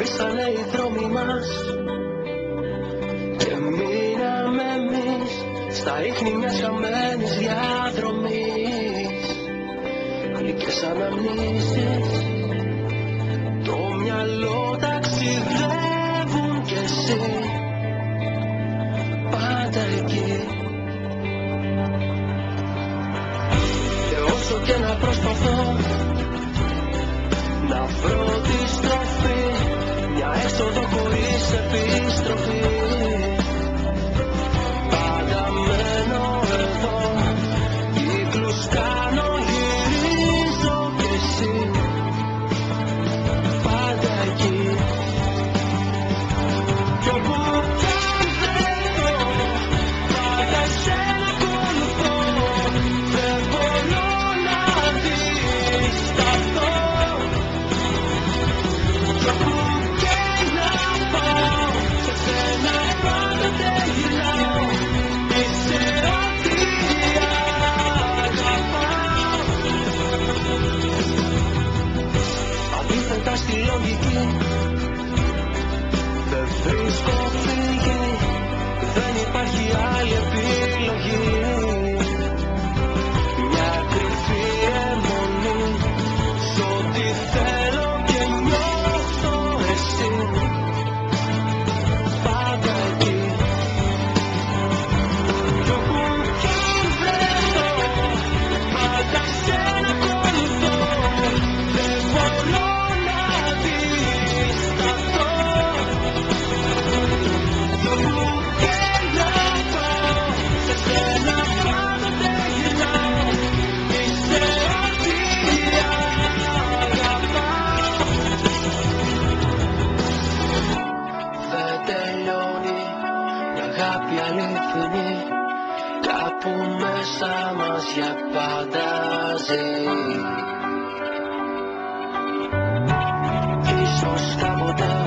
χωρίσανε οι δρόμοι μας και μείναμε εμείς στα ίχνη μιας χαμένης διαδρομής. Γλυκές αναμνήσεις, το μυαλό ταξιδεύουν κι εσύ πάντα εκεί. Και όσο και να προσπαθώ να βρω τη στροφή, μια έξοδο χωρίς επιστροφή, πάντα μένω εδώ, κύκλους κάνω, γυρίζω κι εσύ πάντα εκεί. Κι όπου κι αν βρεθώ, πάντα εσένα ακολουθώ, δεν μπορώ να αντισταθώ. Κι όπου και να πάω, σε σένα πάντοτε γυρνάω, είσαι ό,τι αγαπάω. Αντίθετα στη λογική δεν βρίσκω φύγη, δεν υπάρχει άλλη επιλογή. Μια κρυφή αιμονή, σ' ό,τι θέλω και νιώθω εσύ πάντα εκεί. Κι όπου κι αν βρεθώ, πάντα σένα ακολουθώ, δεν μπορώ να αντισταθώ. Κι όπου και να πάω, σε σένα πάντοτε γυρνάω, είσαι ό,τι αγαπάω. Δεν τελειώνει μια αγάπη αληθινή, κάπου μέσα μας για πάντα ζει. Ίσως κάποτε